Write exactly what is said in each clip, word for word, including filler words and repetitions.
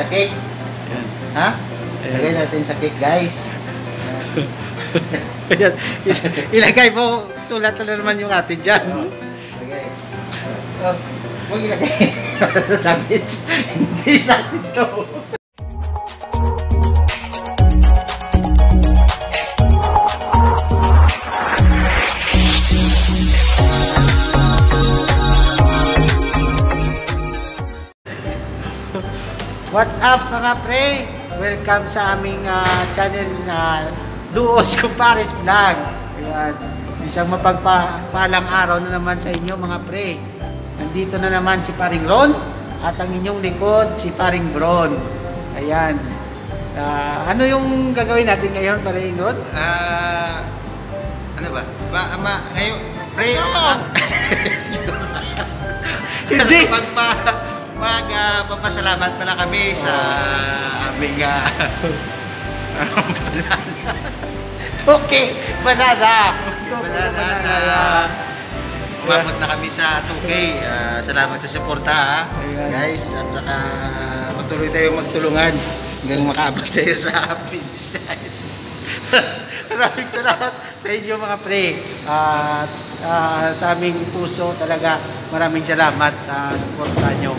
sa cake. Ayan. Ha? Ayan. Lagay natin sa cake, guys. Ayan. Ilagay mo, sulat na naman yung atin dyan. Oh, lagay. Oh, huwag ilagay. Damage. Hindi sa atin to. What's up mga pre? Welcome sa aming uh, channel na Duos Kumpares Vlog. Ayan. Isang mapagpalang araw na naman sa inyo mga pre. Nandito na naman si Paring Ron at ang inyong likod si Paring Bron. Ayan. Uh, ano yung gagawin natin ngayon, Paring Ron? Ah, uh, ano ba? Ba, ama, ngayon, pre, oh! Hindi! Magpa, mag, uh, papasalamat pala kami sa aming, uh, Okay, banana! banana, banana. Umabot na kami sa two K. Uh, salamat sa suporta, ha? Guys, at saka patuloy tayong magtulungan hanggang makaabot tayo sa finish line. Maraming salamat sa inyo mga pre. At uh, sa aming puso talaga maraming salamat sa suporta nyo.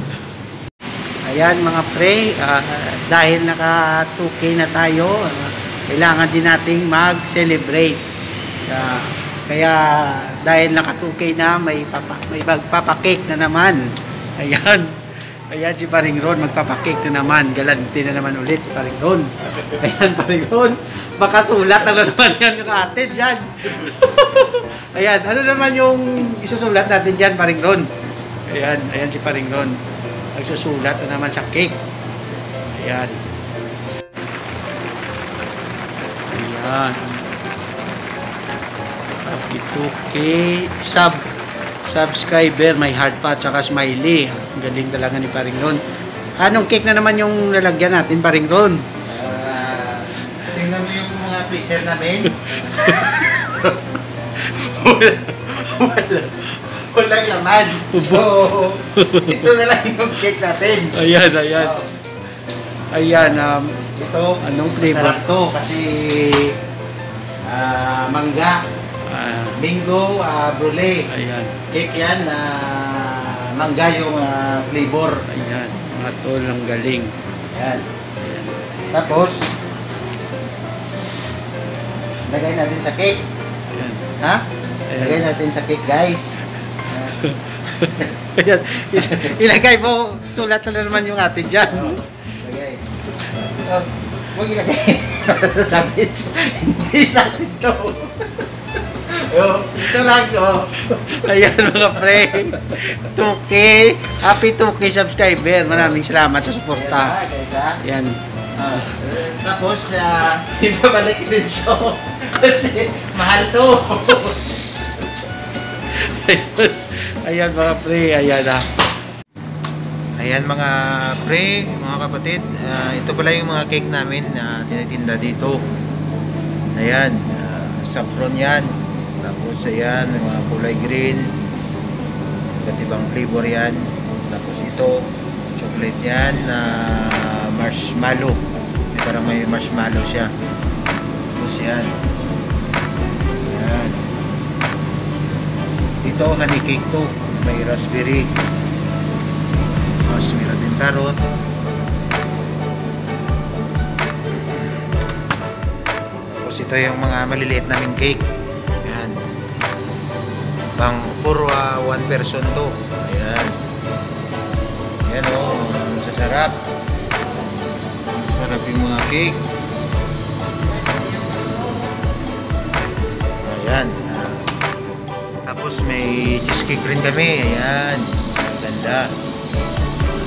Ayan mga pre, uh, dahil naka two K na tayo, uh, kailangan din nating mag-celebrate. Uh, kaya dahil naka two K na, may, papa, may magpapakake na naman. Ayan. Ayan si Paring Ron, magpapakake na naman. Galante na naman ulit si Paring Ron. Ayan Paring Ron. Baka sulat na naman yan yung atin yan. Ayan, ano naman yung isusulat natin dyan, Paring Ron? Ayan, ayan si Paring Ron. Nagsusulat na naman sa cake. Ayan. Ayan. Happy two K sub subscriber, may heart pa at saka smiley. Ang galing talaga ni Paring Ron. Anong cake na naman yung lalagyan natin, Paring Ron? Uh, tingnan mo yung mga freezer namin. wala, wala, walang laman. So, ito na lang yung cake natin. Ayan, ayan. Ayan, um, Ito, anong flavor? masarap to kasi uh, mangga, Ah, mango, uh, brulee. ayan, Cake yan, uh, mangga yung uh, flavor. ayan. Mga tol, ang galing. Ayan. Ayan. Tapos, lagay natin sa cake. Ayan. Ha? Ayan. Lagay natin sa cake, guys. Ayan. Ilagay mo, sulat na naman yung atin dyan. Oh, lagay. Oh, huwag ilagay. Damage. Hindi sa atin to. Oh, ito lang, oh. Ayan mga pre, two K, happy two K subscriber. Maraming salamat sa suporta. Ayan, guys, ha? Ayan. Ah, eh, tapos, uh, ibabalik din to. Kasi, mahal to. Ayan mga pre, ayan ah. Ayan mga pre, mga kapatid, uh, ito pala yung mga cake namin na tinitinda dito. Ayan, uh, saffron yan. Tapos ayan, mga kulay green. Iba't ibang flavor yan. Tapos ito, chocolate yan na uh, marshmallow. Parang may marshmallow siya. Tapos yan. Ayan. Ito, honey cake to. May raspberry. Tapos meron din carrot. Tapos ito yung mga maliliit naming cake. Ayan. Pang for uh, one person to. Ayan. Ayan o. Oh, sasarap. Sarap yung mga cake. Ayan. Uh, tapos may cheesecake rin kami. Ayan. Ganda.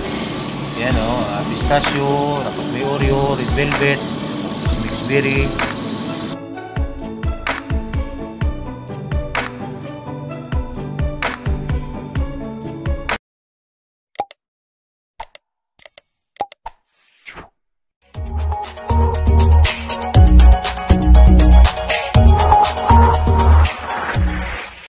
Ayan o, uh, pistachio, tapos may Oreo, red velvet, tapos mixed berry.